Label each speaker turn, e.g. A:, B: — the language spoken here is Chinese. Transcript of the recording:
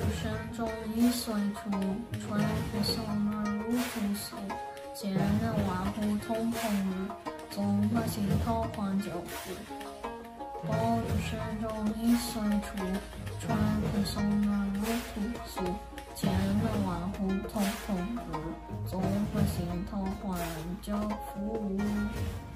A: 山中一岁除，穿过小马入屠苏。千人万户通棚日，纵马行桃花酒肆。爆竹声中一岁除，穿过小马入屠苏。千人万户通棚日，纵马行桃花酒肆。